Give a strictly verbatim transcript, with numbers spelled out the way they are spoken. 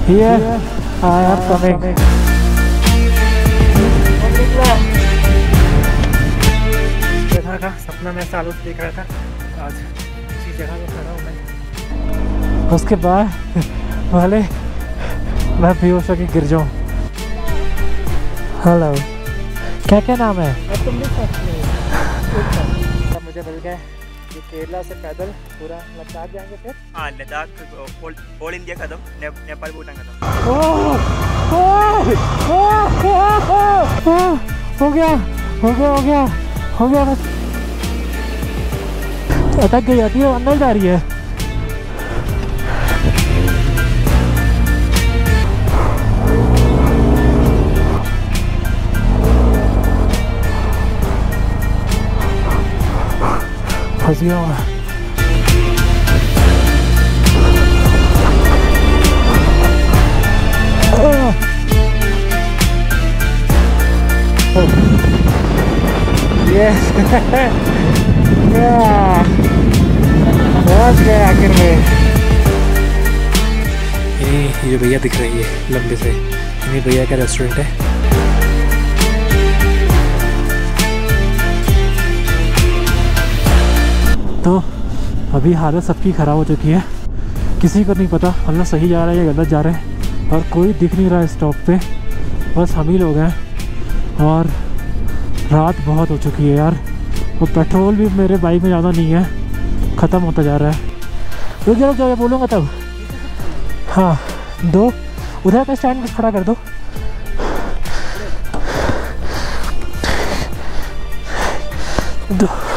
Here I am coming. देखा था सपना में सालों से देख रहा था, आज इसी जगह पे खड़ा हूँ मैं। उसके बाद वाले मैं बेहोश होकर गिर जाऊँ। हेलो, क्या क्या नाम है? अब तुम मुझे मिल गए ये केरला से पैदल पूरा लद्दाख जाएंगे फिर। हाँ, लद्दाख ऑल, ऑल इंडिया खत्म, ने, नेपाल भूटान खत्म। हो गया हो गया हो गया हो गया बस अटक गई जाती है, अंदर जा रही है। फंस गया हूँ। ये पहुंच गए आखिर में। ये जो भैया दिख रही है लंबे से, ये भैया का रेस्टोरेंट है। तो अभी हालत सबकी ख़राब हो चुकी है, किसी को नहीं पता हम सही जा रहे हैं या गलत जा रहे हैं, और कोई दिख नहीं रहा है स्टॉप पे, बस हम ही लोग हैं। और रात बहुत हो चुकी है यार, वो पेट्रोल भी मेरे बाइक में ज़्यादा नहीं है, ख़त्म होता जा रहा है। रुक जाओ जो बोलूँगा तब। हाँ, दो उधर का स्टैंड खड़ा कर दो। दो